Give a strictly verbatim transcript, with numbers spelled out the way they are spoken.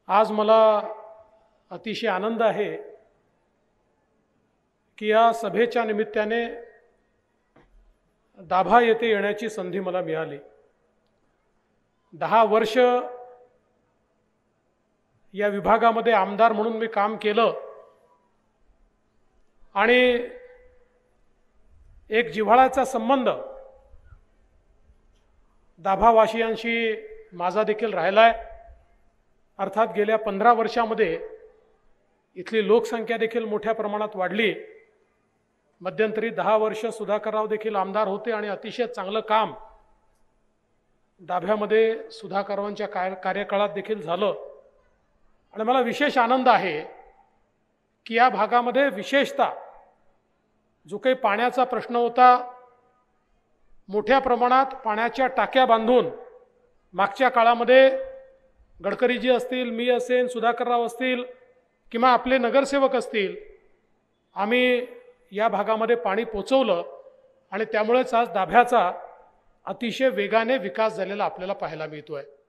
आज मला अतिशय आनंद आहे की या सभेच्या निमित्ताने दाभा येथे येण्याची संधी मला मिळाली। दहा वर्ष या विभागामध्ये आमदार म्हणून मी काम केलं आणि एक जिव्हाळ्याचा संबंध दाभावासियांशी माझा देखील राहिला आहे। अर्थात गेल्या पंधरा वर्षामध्ये इथली लोकसंख्या देखील मोठ्या प्रमाणात वाढली। मध्यंतरी दहा वर्ष सुधाकरराव देखील आमदार होते आणि अतिशय चांगलं काम दाभ्यामध्ये सुधाकररावांच्या कार्यकाळात देखील झालं। आणि मला विशेष आनंद आहे की या भागामध्ये विशेषतः जो काही पाण्याचा प्रश्न होता, मोठ्या प्रमाणात पाण्याच्या टाक्या बांधून मागच्या काळामध्ये गडकरीजी असतील, मी असेन, सुधाकरराव असतील किंवा आपले नगरसेवक असतील, आम्ही या भागामध्ये पाणी पोचवलं आणि त्यामुळेच आज दाभ्याचा अतिशय वेगाने विकास झालेला आपल्याला पाहायला मिळतोय।